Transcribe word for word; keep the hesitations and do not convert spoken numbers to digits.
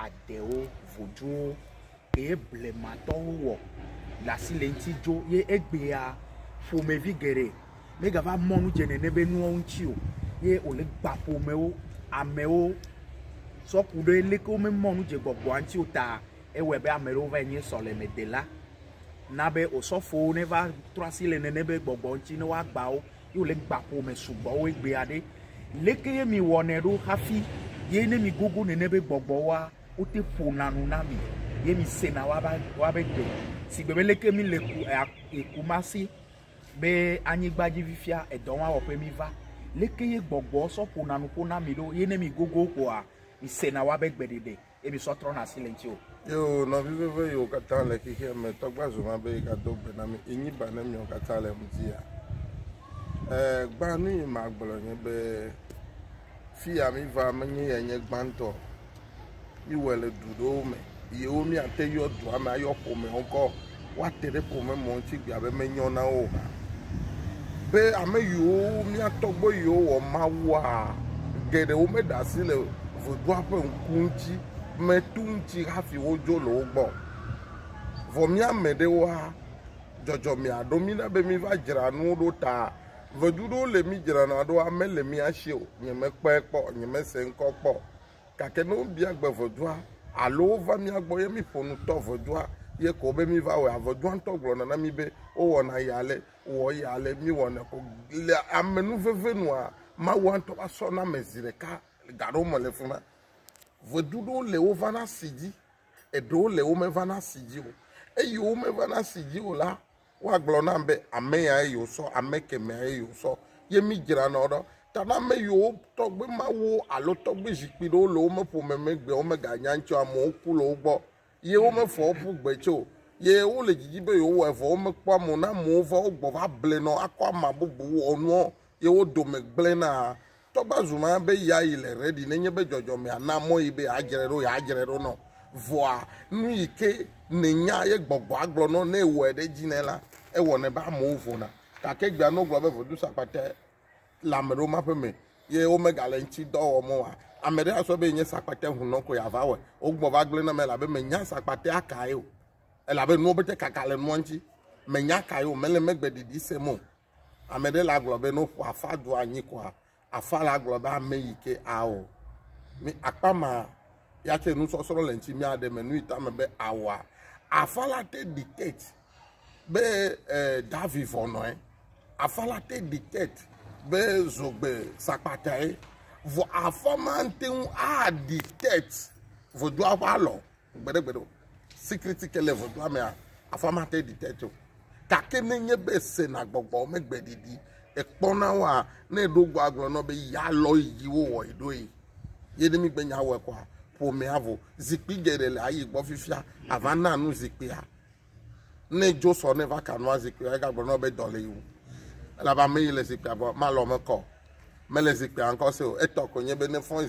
adeo vojo e blemato wo la silenti jo ye egbea fomevi gere mega va monu jene nebe nu onchi o ye o le gbapo mewo ameo so kudo eleko me monu je gbogbo anti o ta ewe be amero va yin so le medela na be o so fo never trasi le nebe gbogbo anti no wa gba o yo le gbapo me subo o egbe ade leke mi wonero hafi ye ne mi gogo ne nebe gbogbo wa o te fo nanu na mi ye mi sena wa ba wa be gbe si gbe leke mi le ku ekumasi be anyigbaji vifia edon wa wo pe mi va leke ye gbogbo so fo nanu ko na mi do ye ne mi gogo ko a mi sena wa be gbe dede e mi so tro na silenti o yo no vive yo kata le ki ke me Togbe Azuma be ka Togbe na mi enyi ba na mi o kata le mutia eh gba ni ma gbolo yen be fi ami va menye yen gbanto iwele dudo me ye o mi ate yo do ama yo po me onko wa tere po me mo ti gba be menyo na o be ame yo mi atogbo yo o ma wa gede o me da sile vodua pe nkunti me tunti hafi ojo lo gbo vo mi amede wa jojo mi adomina be mi va jira nu do ta vodudo le mi jira na do amele mi ahie o nyeme pe po nyeme se nko po kake no bia gbe vodua alo va mi agbo ye mi ponu to vodua ye ko be mi va we vodua to glo na na mi be o wona yale wo yale mi wona ko amenu vevenu a ma wan to aso na mezire ka garo mo le funa vodudo le o vana sidi e do le o me vana sidi o e yo me vana sidi o la wa glo na be ame ya yo so ameke me yo so ye mi gira na odo tana me yo Togbe ma wo alo Togbe jipi do lo me po me me gbe o me ga nyancho amo ku lo gbo ye o me fo pu gbecho ye o le jiji be yo wo fo me kwa mo na mo fo gbo va ble no akwa ma bubu onu ye o do me ble na Togbe Azuma be ya ile ready nenye be jojo me ana mo ibe ajerero ya ajerero no voa nu ike nenya ye gbogbo aglo no na ewo ede jinela e wo ne ba mo vo na ka ke gba no glo be vodu sapate la mero ma pe me ye omega le nti do wo mo wa amere aso be nye sapate hu no ko ya va we ogbo ba gle na me la be me nya sapate akai o e la be no be te kakale no nti me nya kai o mele megbe didi se mo amere la glo be no afa do anyi kwa afa la glo ba me yike awo mi akpama ya che nu so soro le nti mi ade me nu ita me be awa afa la te dictate be eh davi vono eh afa la te dictate be zogbe sapatae vo afamante un a dictate vo do avalo gbede gbede secret kele vo do me afamante dictate ka ke nenye be se na gbogbo me gbedidi e pona wa na edogbo agro no be ya lo yiwo wo ido yi ye de mi gbenya we kwa po me avo zikpi gere le ayi gbo fifia avana nu zikpi a ne jo so ne va kanwa zikpi a ga gbo no be dole yi la ba me les zikpi abo ma lo me ko me les zikpi anko se o eto ko nye be ne fon